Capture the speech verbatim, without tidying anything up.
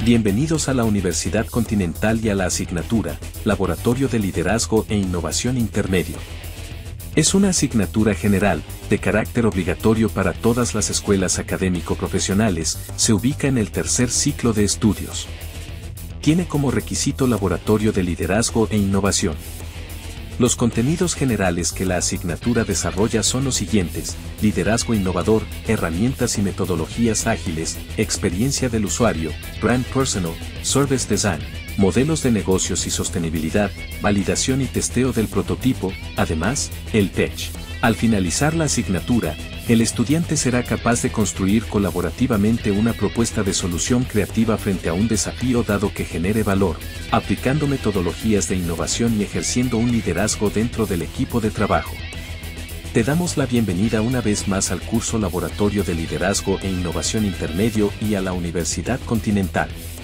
Bienvenidos a la Universidad Continental y a la asignatura, Laboratorio de Liderazgo e Innovación Intermedio. Es una asignatura general, de carácter obligatorio para todas las escuelas académico-profesionales, se ubica en el tercer ciclo de estudios. Tiene como requisito Laboratorio de Liderazgo e Innovación. Los contenidos generales que la asignatura desarrolla son los siguientes: liderazgo innovador, herramientas y metodologías ágiles, experiencia del usuario, brand personal, service design, modelos de negocios y sostenibilidad, validación y testeo del prototipo, además, el T E C H. Al finalizar la asignatura, el estudiante será capaz de construir colaborativamente una propuesta de solución creativa frente a un desafío dado que genere valor, aplicando metodologías de innovación y ejerciendo un liderazgo dentro del equipo de trabajo. Te damos la bienvenida una vez más al curso Laboratorio de Liderazgo e Innovación Intermedio y a la Universidad Continental.